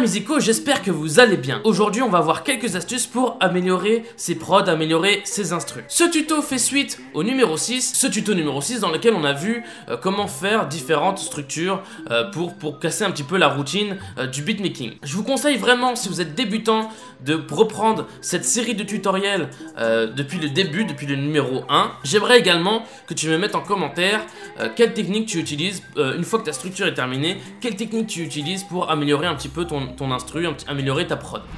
musicaux, j'espère que vous allez bien. Aujourd'hui, on va voir quelques astuces pour améliorer ses prods, améliorer ses instrus. Ce tuto fait suite au numéro 6, ce tuto numéro 6 dans lequel on a vu comment faire différentes structures pour casser un petit peu la routine du beatmaking. Je vous conseille vraiment, si vous êtes débutant, de reprendre cette série de tutoriels depuis le début, depuis le numéro 1. J'aimerais également que tu me mettes en commentaire quelle technique tu utilises une fois que ta structure est terminée, quelle technique tu utilises pour améliorer un petit peu ton instru, améliorer ta prod.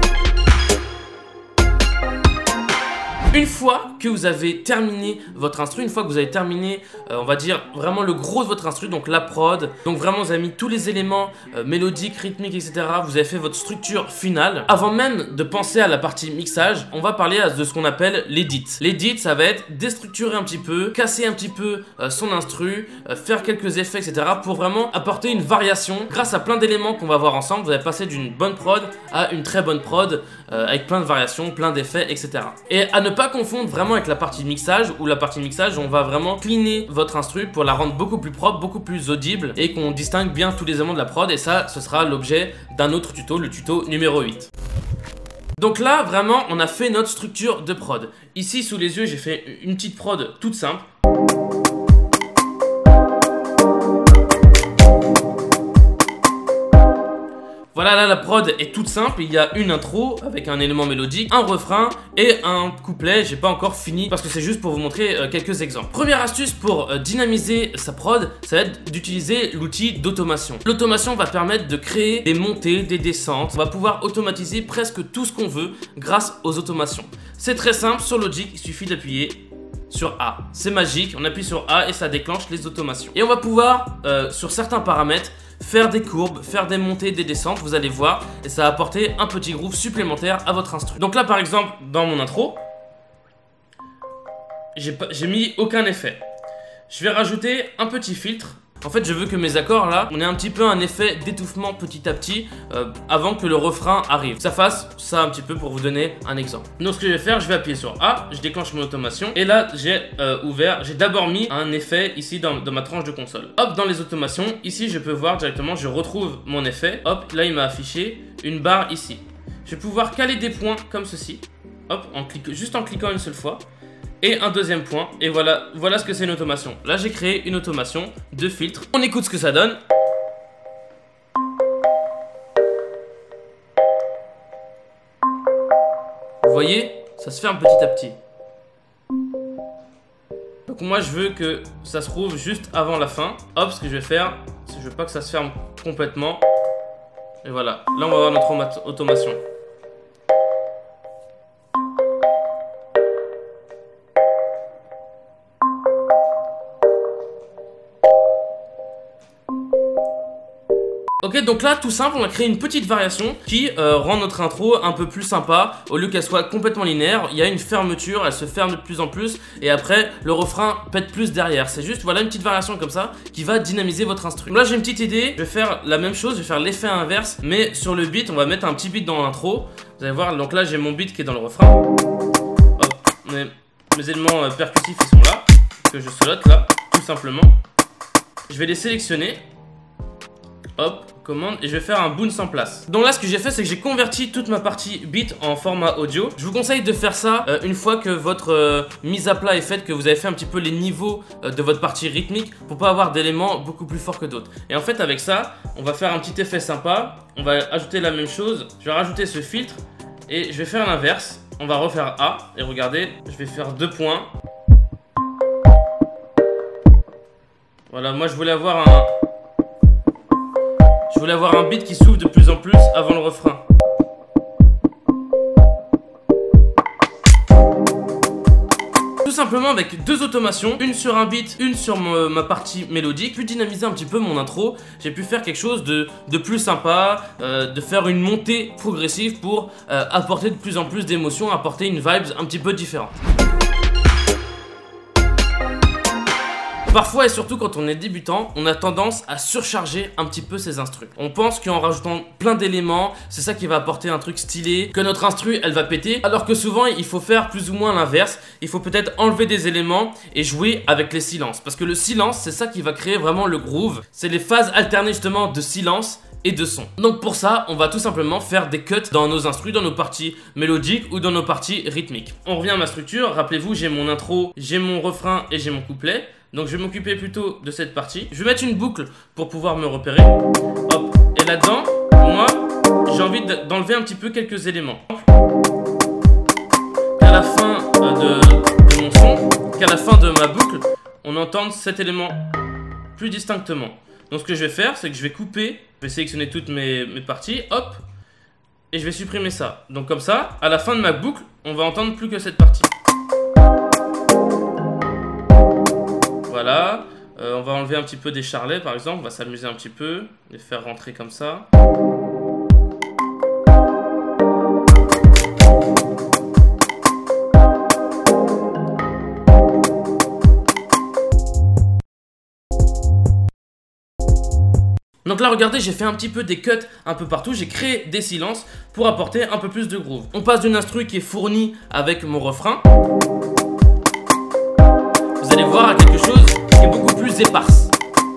Une fois que vous avez terminé votre instru, une fois que vous avez terminé, on va dire vraiment le gros de votre instru, donc la prod, donc vraiment vous avez mis tous les éléments mélodiques, rythmiques, etc. Vous avez fait votre structure finale. Avant même de penser à la partie mixage, on va parler de ce qu'on appelle l'edit. L'edit, ça va être déstructurer un petit peu, casser un petit peu son instru, faire quelques effets, etc. pour vraiment apporter une variation. Grâce à plein d'éléments qu'on va voir ensemble, vous allez passer d'une bonne prod à une très bonne prod avec plein de variations, plein d'effets, etc. Et à ne pas confondre vraiment avec la partie mixage, où la partie mixage on va vraiment cleaner votre instru pour la rendre beaucoup plus propre, beaucoup plus audible et qu'on distingue bien tous les éléments de la prod, et ça ce sera l'objet d'un autre tuto, le tuto numéro 8. Donc là vraiment on a fait notre structure de prod. Ici sous les yeux j'ai fait une petite prod toute simple. Voilà, là la prod est toute simple, il y a une intro avec un élément mélodique, un refrain et un couplet. J'ai pas encore fini parce que c'est juste pour vous montrer quelques exemples. Première astuce pour dynamiser sa prod, ça va être d'utiliser l'outil d'automation. L'automation va permettre de créer des montées, des descentes. On va pouvoir automatiser presque tout ce qu'on veut grâce aux automations. C'est très simple, sur Logic, il suffit d'appuyer sur A. C'est magique, on appuie sur A et ça déclenche les automations. Et on va pouvoir, sur certains paramètres, faire des courbes, faire des montées, des descentes, vous allez voir, et ça va apporter un petit groove supplémentaire à votre instru. Donc là par exemple, dans mon intro, j'ai mis aucun effet. Je vais rajouter un petit filtre. En fait je veux que mes accords là, on ait un petit peu un effet d'étouffement petit à petit avant que le refrain arrive. Ça fasse ça un petit peu pour vous donner un exemple. Donc ce que je vais faire, je vais appuyer sur A, je déclenche mon automation et là j'ai j'ai d'abord mis un effet ici dans ma tranche de console. Hop, dans les automations, ici je peux voir directement, je retrouve mon effet. Hop, là il m'a affiché une barre ici. Je vais pouvoir caler des points comme ceci. Hop, juste en cliquant une seule fois. Et un deuxième point, et voilà ce que c'est une automation. Là j'ai créé une automation de filtre. On écoute ce que ça donne. Vous voyez, ça se ferme petit à petit. Donc moi je veux que ça se trouve juste avant la fin. Hop, ce que je vais faire, c'est que je veux pas que ça se ferme complètement. Et voilà, là on va avoir notre automation. Ok, donc là tout simple, on a créé une petite variation qui rend notre intro un peu plus sympa. Au lieu qu'elle soit complètement linéaire, il y a une fermeture, elle se ferme de plus en plus et après le refrain pète plus derrière. C'est juste voilà une petite variation comme ça qui va dynamiser votre instru. Donc là j'ai une petite idée, je vais faire la même chose, je vais faire l'effet inverse mais sur le beat on va mettre un petit beat dans l'intro. Vous allez voir, donc là j'ai mon beat qui est dans le refrain. Hop, mes éléments percussifs ils sont là, que je solote là, tout simplement. Je vais les sélectionner. Hop, commande, et je vais faire un bounce en place. Donc là ce que j'ai fait c'est que j'ai converti toute ma partie beat en format audio. Je vous conseille de faire ça une fois que votre mise à plat est faite, que vous avez fait un petit peu les niveaux de votre partie rythmique pour pas avoir d'éléments beaucoup plus forts que d'autres. Et en fait avec ça, on va faire un petit effet sympa. On va ajouter la même chose, je vais rajouter ce filtre et je vais faire l'inverse. On va refaire A et regardez, je vais faire 2 points. Voilà, moi je voulais avoir un beat qui s'ouvre de plus en plus avant le refrain. Tout simplement avec 2 automations, une sur un beat, une sur ma partie mélodique. J'ai pu dynamiser un petit peu mon intro, j'ai pu faire quelque chose de plus sympa, de faire une montée progressive pour apporter de plus en plus d'émotions, apporter une vibe un petit peu différente. Parfois et surtout quand on est débutant, on a tendance à surcharger un petit peu ses instrus. On pense qu'en rajoutant plein d'éléments, c'est ça qui va apporter un truc stylé, que notre instru elle va péter, alors que souvent il faut faire plus ou moins l'inverse. Il faut peut-être enlever des éléments et jouer avec les silences, parce que le silence c'est ça qui va créer vraiment le groove. C'est les phases alternées justement de silence et de son. Donc pour ça, on va tout simplement faire des cuts dans nos instrus, dans nos parties mélodiques ou dans nos parties rythmiques. On revient à ma structure, rappelez-vous, j'ai mon intro, j'ai mon refrain et j'ai mon couplet. Donc je vais m'occuper plutôt de cette partie. Je vais mettre une boucle pour pouvoir me repérer. Hop. Et là-dedans, moi, j'ai envie d'enlever un petit peu quelques éléments. Qu'à la fin de mon son, qu'à la fin de ma boucle, on entende cet élément plus distinctement. Donc ce que je vais faire, c'est que je vais couper, je vais sélectionner toutes mes parties, hop, et je vais supprimer ça. Donc comme ça, à la fin de ma boucle, on va entendre plus que cette partie. Voilà, on va enlever un petit peu des charlets par exemple, on va s'amuser un petit peu, les faire rentrer comme ça. Donc là regardez, j'ai fait un petit peu des cuts un peu partout, j'ai créé des silences pour apporter un peu plus de groove. On passe d'une instru qui est fournie avec mon refrain. Vous allez voir à quelque chose qui est beaucoup plus éparse.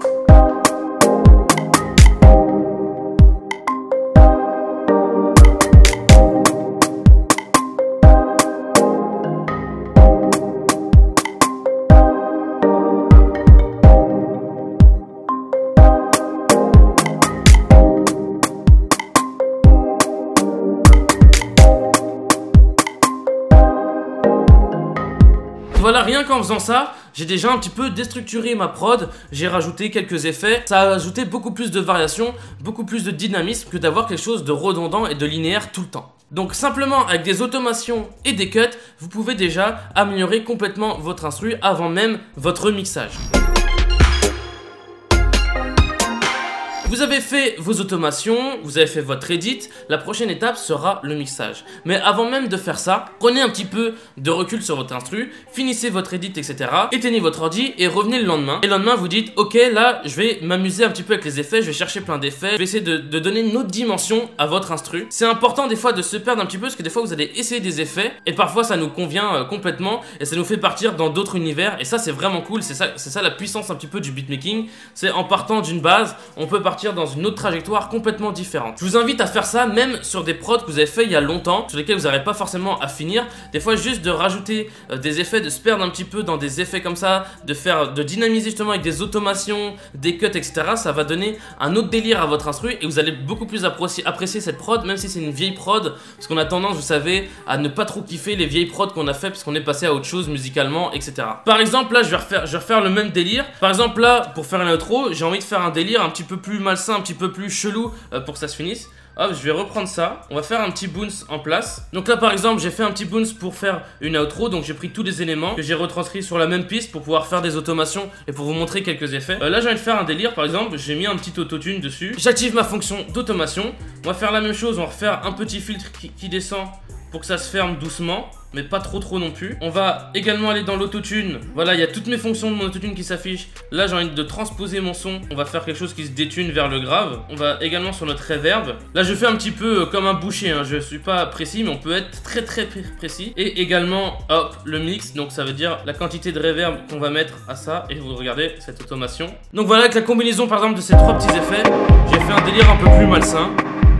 Voilà, rien qu'en faisant ça, j'ai déjà un petit peu déstructuré ma prod, j'ai rajouté quelques effets, ça a ajouté beaucoup plus de variations, beaucoup plus de dynamisme que d'avoir quelque chose de redondant et de linéaire tout le temps. Donc simplement avec des automations et des cuts, vous pouvez déjà améliorer complètement votre instru avant même votre mixage. Vous avez fait vos automations, vous avez fait votre edit, la prochaine étape sera le mixage. Mais avant même de faire ça, prenez un petit peu de recul sur votre instru, finissez votre edit, etc. Éteignez votre ordi et revenez le lendemain. Et le lendemain, vous dites, ok, là, je vais m'amuser un petit peu avec les effets, je vais chercher plein d'effets, je vais essayer de donner une autre dimension à votre instru. C'est important des fois de se perdre un petit peu, parce que des fois, vous allez essayer des effets, et parfois, ça nous convient complètement, et ça nous fait partir dans d'autres univers, et ça, c'est vraiment cool, c'est ça la puissance un petit peu du beatmaking, c'est en partant d'une base, on peut partir dans une autre trajectoire complètement différente. Je vous invite à faire ça même sur des prods que vous avez fait il y a longtemps, sur lesquels vous n'arrivez pas forcément à finir. Des fois juste de rajouter des effets, de se perdre un petit peu dans des effets comme ça, de dynamiser justement avec des automations, des cuts, etc. Ça va donner un autre délire à votre instru et vous allez beaucoup plus apprécier cette prod, même si c'est une vieille prod, parce qu'on a tendance, vous savez, à ne pas trop kiffer les vieilles prods qu'on a fait parce qu'on est passé à autre chose musicalement, etc. Par exemple là je vais refaire le même délire. Par exemple là, pour faire un outro, j'ai envie de faire un délire un petit peu plus malsain, un petit peu plus chelou pour que ça se finisse. Hop, je vais reprendre ça. On va faire un petit bounce en place. Donc là, par exemple, j'ai fait un petit bounce pour faire une outro. Donc j'ai pris tous les éléments que j'ai retranscrits sur la même piste pour pouvoir faire des automations et pour vous montrer quelques effets. Là, j'ai envie de faire un délire. Par exemple, j'ai mis un petit autotune dessus. J'active ma fonction d'automation. On va faire la même chose. On va refaire un petit filtre qui descend pour que ça se ferme doucement, mais pas trop non plus. On va également aller dans l'autotune. Voilà, il y a toutes mes fonctions de mon autotune qui s'affichent. Là, j'ai envie de transposer mon son. On va faire quelque chose qui se détune vers le grave. On va également sur notre reverb. Là, je fais un petit peu comme un boucher, hein. Je suis pas précis, mais on peut être très précis. Et également, hop, le mix. Donc, ça veut dire la quantité de reverb qu'on va mettre à ça. Et vous regardez cette automation. Donc voilà, avec la combinaison, par exemple, de ces trois petits effets, j'ai fait un délire un peu plus malsain.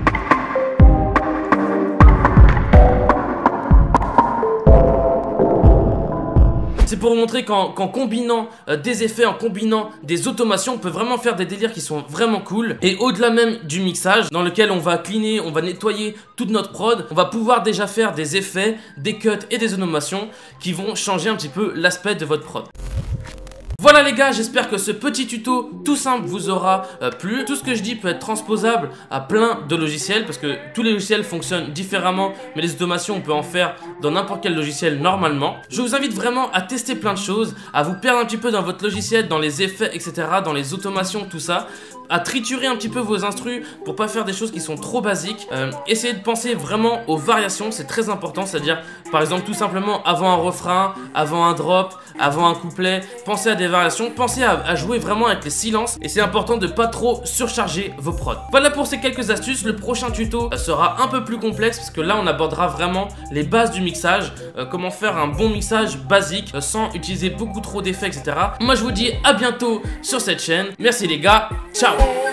C'est pour vous montrer qu'en combinant des effets, en combinant des automations, on peut vraiment faire des délires qui sont vraiment cool. Et au-delà même du mixage, dans lequel on va cleaner, on va nettoyer toute notre prod, on va pouvoir déjà faire des effets, des cuts et des automations qui vont changer un petit peu l'aspect de votre prod. Voilà les gars, j'espère que ce petit tuto tout simple vous aura plu. Tout ce que je dis peut être transposable à plein de logiciels parce que tous les logiciels fonctionnent différemment, mais les automations on peut en faire dans n'importe quel logiciel normalement. Je vous invite vraiment à tester plein de choses, à vous perdre un petit peu dans votre logiciel, dans les effets, etc., dans les automations, tout ça, à triturer un petit peu vos instrus pour pas faire des choses qui sont trop basiques. Essayez de penser vraiment aux variations, c'est très important, c'est-à-dire par exemple tout simplement avant un refrain, avant un drop, avant un couplet, pensez à des variations, pensez à jouer vraiment avec les silences et c'est important de pas trop surcharger vos prods. Voilà pour ces quelques astuces. Le prochain tuto sera un peu plus complexe parce que là on abordera vraiment les bases du mixage, comment faire un bon mixage basique sans utiliser beaucoup trop d'effets, etc. Moi je vous dis à bientôt sur cette chaîne. Merci les gars, ciao.